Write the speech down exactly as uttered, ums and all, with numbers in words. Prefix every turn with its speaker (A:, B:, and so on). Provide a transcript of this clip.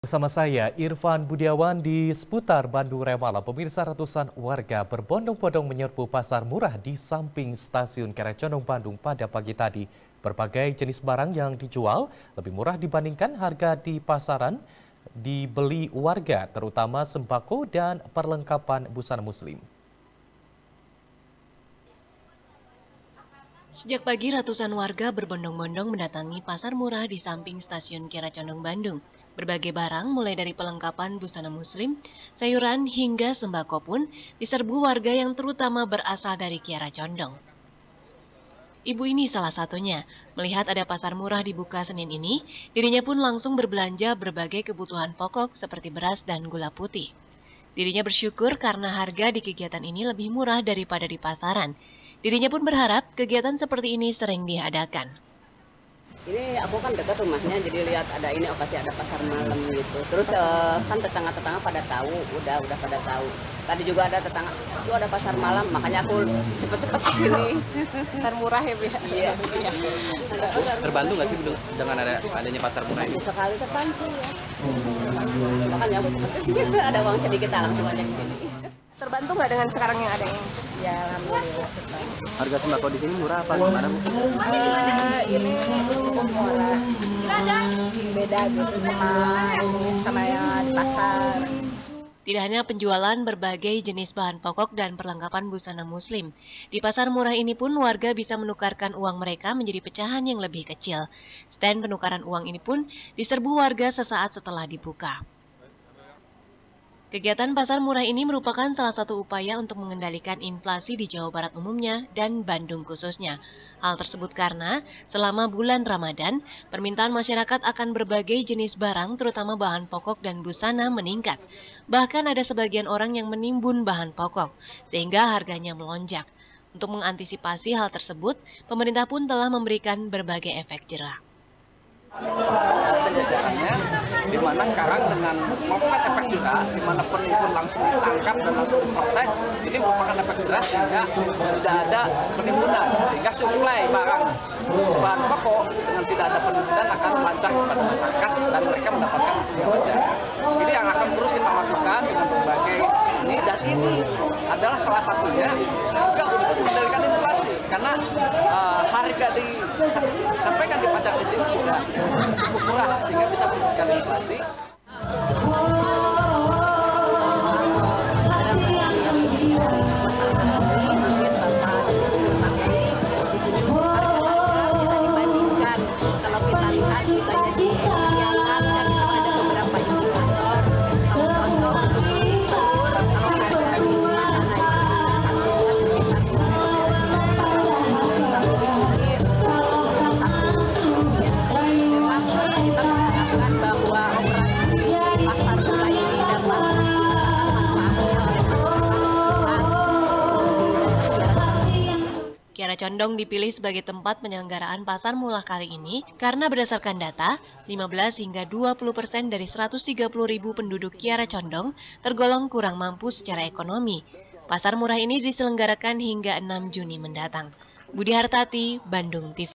A: Bersama saya, Irfan Budiawan di seputar Bandung Remala. Pemirsa, ratusan warga berbondong-bondong menyerbu pasar murah di samping stasiun Kiara Condong Bandung pada pagi tadi. Berbagai jenis barang yang dijual lebih murah dibandingkan harga di pasaran dibeli warga, terutama sembako dan perlengkapan busana muslim.
B: Sejak pagi, ratusan warga berbondong-bondong mendatangi pasar murah di samping stasiun Kiara Condong Bandung. Berbagai barang, mulai dari pelengkapan busana muslim, sayuran, hingga sembako pun diserbu warga yang terutama berasal dari Kiara Condong. Ibu ini salah satunya. Melihat ada pasar murah dibuka Senin ini, dirinya pun langsung berbelanja berbagai kebutuhan pokok seperti beras dan gula putih. Dirinya bersyukur karena harga di kegiatan ini lebih murah daripada di pasaran. Dirinya pun berharap kegiatan seperti ini sering diadakan.
C: Ini aku kan dekat rumahnya, jadi lihat ada ini okasi ada pasar malam gitu. Terus uh, kan tetangga-tetangga pada tahu, udah udah pada tahu. Tadi juga ada tetangga, itu ada pasar malam, makanya aku cepet-cepet ke sini.
D: Pasar murah ya, Bu?
C: Iya.
E: Terbantu nggak sih dengan ada adanya pasar murah ini?
C: Sekali terbantu ya. Makanya aku cepet ada uang sedikit langsung aja di sini.
D: Terbantu nggak dengan sekarang yang ada ini?
C: Ya, alhamdulillah.
E: Harga sembako di sini murah apa gimana, Bu?
D: Uh, ini cukup murah. Beda gitu sama sama yang di pasar.
B: Tidak hanya penjualan berbagai jenis bahan pokok dan perlengkapan busana muslim. Di pasar murah ini pun warga bisa menukarkan uang mereka menjadi pecahan yang lebih kecil. Stand penukaran uang ini pun diserbu warga sesaat setelah dibuka. Kegiatan pasar murah ini merupakan salah satu upaya untuk mengendalikan inflasi di Jawa Barat umumnya dan Bandung khususnya. Hal tersebut karena selama bulan Ramadan, permintaan masyarakat akan berbagai jenis barang terutama bahan pokok dan busana meningkat. Bahkan ada sebagian orang yang menimbun bahan pokok, sehingga harganya melonjak. Untuk mengantisipasi hal tersebut, pemerintah pun telah memberikan berbagai efek jerah.
F: Penjajarannya, di mana sekarang dengan membuat efek jerah, di mana penimbun langsung ditangkap dan langsung diproses, ini merupakan efek jerah sehingga tidak ada penimbunan, sehingga suplai barang bahan pokok dengan tidak ada penimbunan akan lancar kepada masyarakat dan mereka mendapatkan yang wajar. Ini yang akan terus kita lakukan dengan berbagai ini, dan ini adalah salah satunya juga untuk mengendalikan inflasi, karena uh, harga disampaikan di pasar di sini juga cukup murah sehingga bisa menurunkan inflasi.
B: Kiara Condong dipilih sebagai tempat penyelenggaraan pasar murah kali ini karena berdasarkan data, lima belas hingga dua puluh persen dari seratus tiga puluh ribu penduduk Kiara Condong tergolong kurang mampu secara ekonomi. Pasar murah ini diselenggarakan hingga enam Juni mendatang. Budi Hartati, Bandung T V.